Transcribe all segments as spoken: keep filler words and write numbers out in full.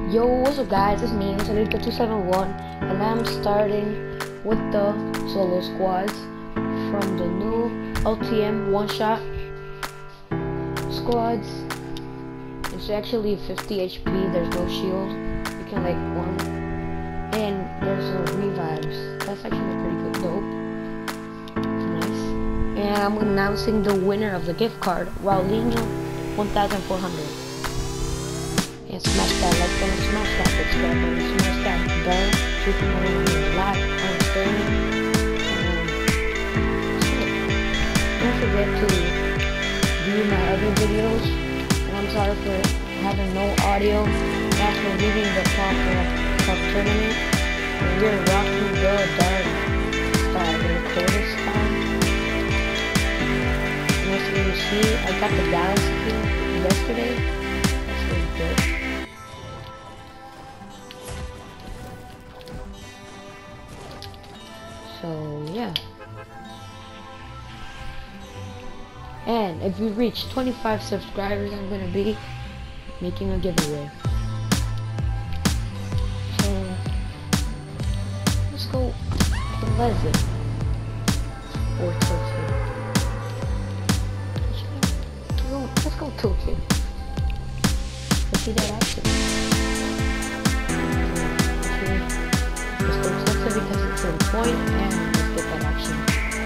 Yo, what's up guys, it's me, Salito two seven one, and I'm starting with the solo squads from the new L T M one-shot squads. It's actually fifty H P, there's no shield, you can like one, and there's no revives. That's actually pretty good, dope. Nice. And I'm announcing the winner of the gift card, Raulinho one thousand four hundred. And smash that like button, smash that subscribe button, smash that bell, so you can know when we're live on streaming. And don't forget to view my other videos. And I'm sorry for having no audio after leaving the top uh, top tournament. And we're rocking the dark style, the coldest style. And as you see, I got the Galaxy here yesterday. That's really good. So yeah, and if we reach twenty-five subscribers, I'm gonna be making a giveaway. So let's go Pleasant or Tilted. Let's go Tilted. Let's see that action. Let's go Tilted because it's in point, and let's get that action.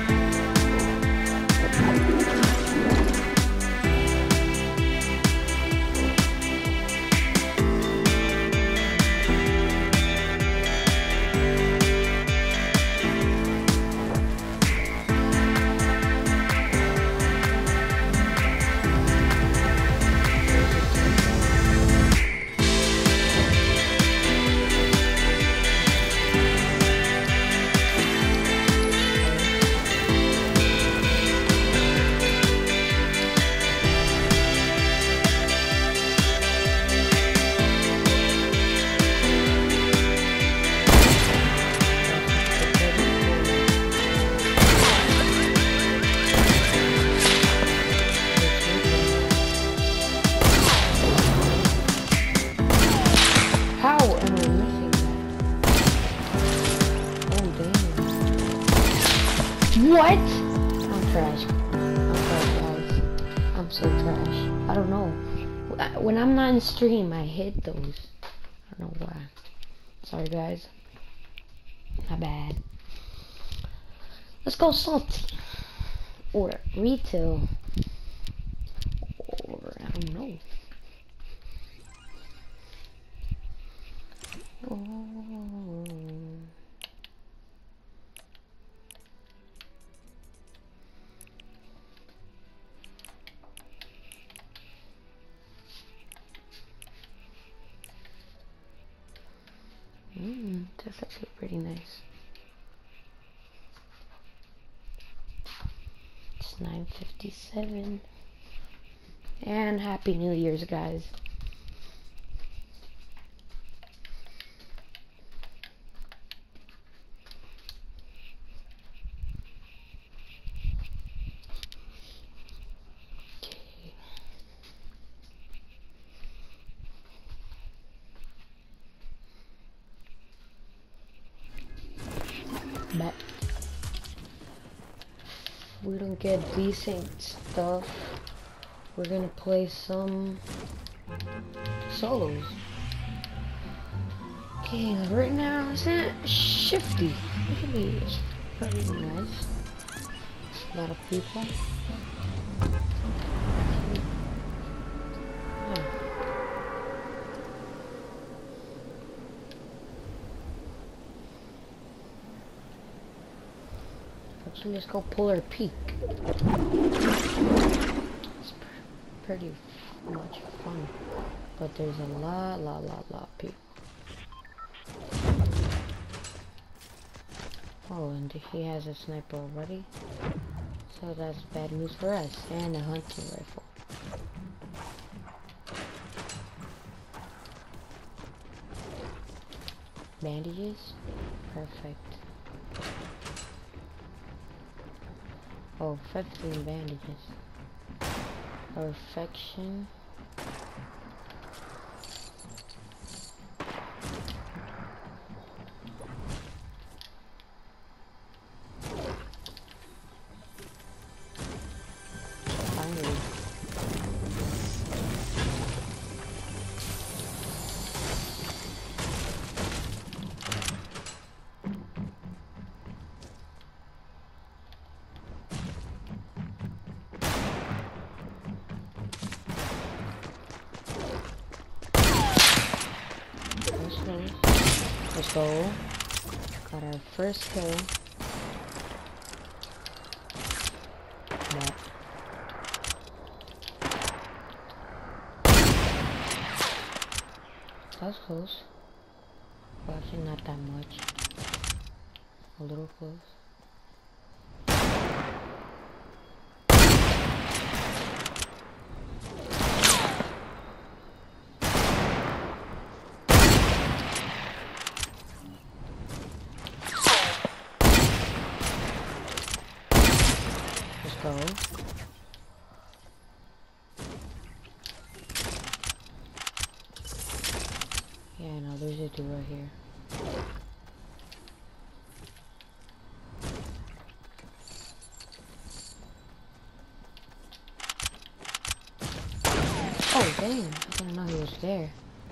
How am I missing that? Oh damn. What? I'm trash. I'm trash, guys. I'm so trash. I don't know. When I'm not in stream, I hit those. I don't know why. Sorry guys. My bad. Let's go Salty. Or Retail. Or I don't know. Oh. Mm, that's actually pretty nice. It's nine fifty-seven. And Happy New Year's, guys. But if we don't get decent stuff, we're gonna play some solos. Okay, right now it's at Shifty. It should be pretty nice. A lot of people. Yeah. Actually, let's go Polar Peak. It's pr pretty much fun, but there's a lot, lot, lot, lot of people. Oh, and he has a sniper already, so that's bad news for us. And a hunting rifle. Bandages, perfect. Oh, fifteen bandages. Perfection. Let's go. Got our first kill. But that was close. Well, actually not that much. A little close. Let's go. Yeah, no, there's a dude right here. Oh, dang. I didn't know he was there.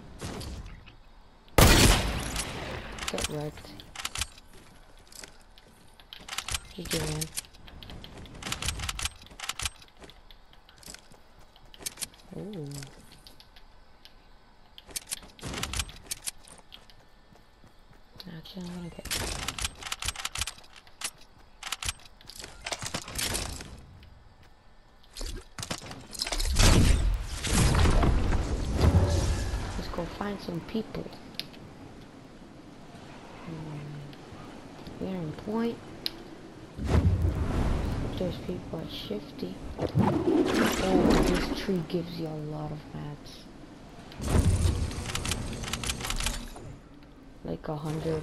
Get wrecked. G G, man. Ooh. Actually, I'm gonna get... Let's go find some people. Hmm. We're in point. There's people at Shifty. Oh, this tree gives you a lot of mats. Like a hundred.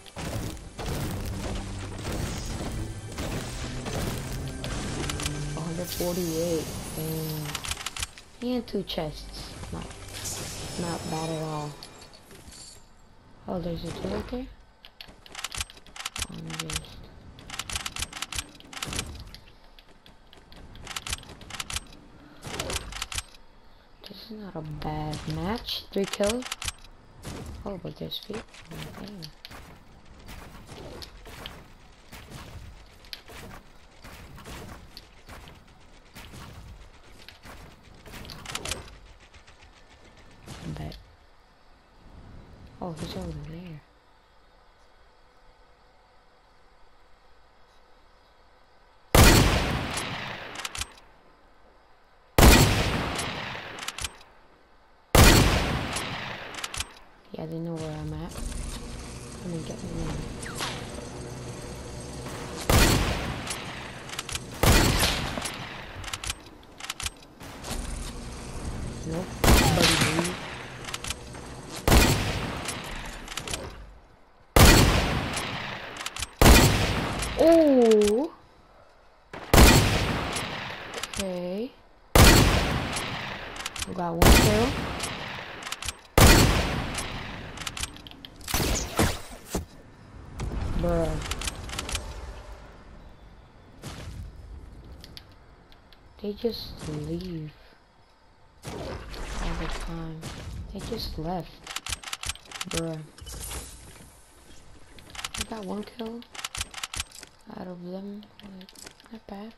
one forty-eight. Dang. And two chests. Not, not bad at all. Oh, there's a two right there? I'm just... This is not a bad match. Three kills. Oh, but there's people. Okay. Bet. Oh, he's over there. Yeah, they know where I'm at. Come and get me in. Nope. Buddy, leave. Oh. Okay. We got one kill. Bruh. They just leave all the time. They just left. Bruh. I got one kill out of them. Like, not bad.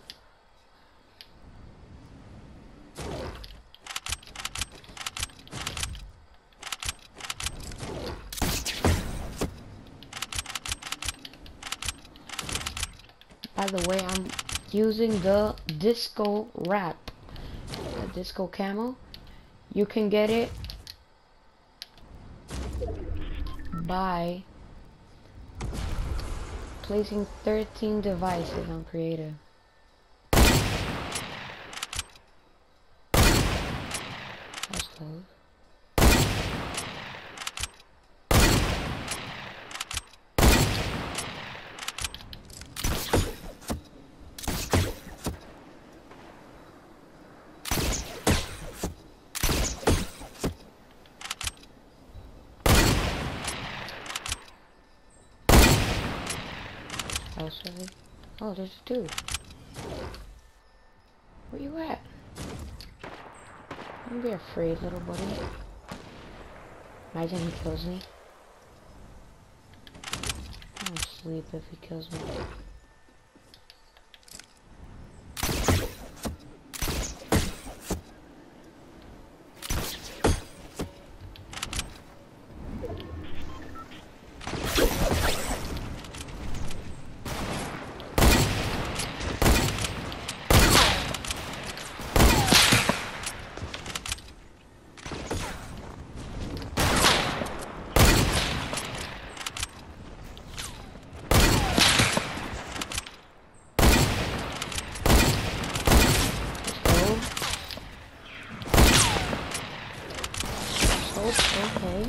By the way, I'm using the disco wrap, the disco camo. You can get it by placing thirteen devices on creative. That's close. Really? Oh, there's a dude. Where you at? Don't be afraid, little buddy. Imagine he kills me. I'll sleep if he kills me. Okay.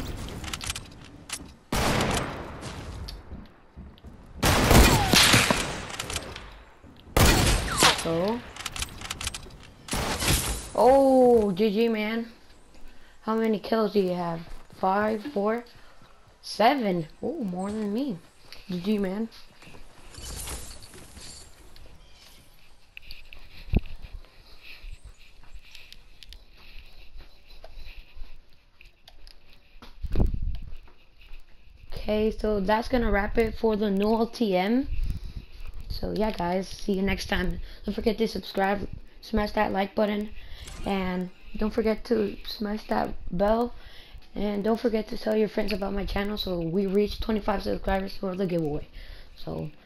So. Oh, G G, man. How many kills do you have? Five, four, seven. Oh, more than me. G G, man. Okay, so that's gonna wrap it for the new L T M. So yeah, guys, see you next time. Don't forget to subscribe, smash that like button, and don't forget to smash that bell, and don't forget to tell your friends about my channel so we reach twenty-five subscribers for the giveaway. So